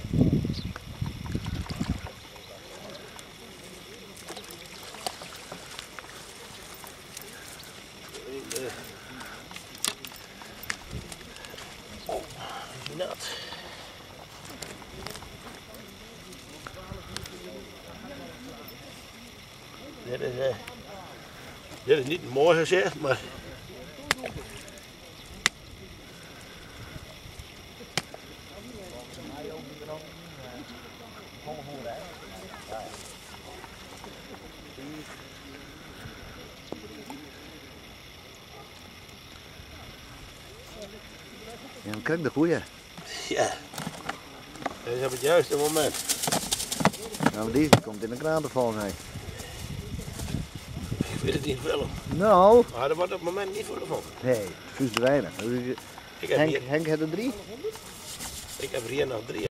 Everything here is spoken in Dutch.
Nat. Dit is niet mooi gezegd, maar Ja, dan krijg ik de goeie. ja, dat is op het juiste moment. Nou, die komt in de kraan volgens mij. Ik weet het niet veel. Nou, Maar er wordt op het moment niet voor gevonden. nee, vuur te weinig. Ik heb hier, Henk had er 3. ik heb hier nog 3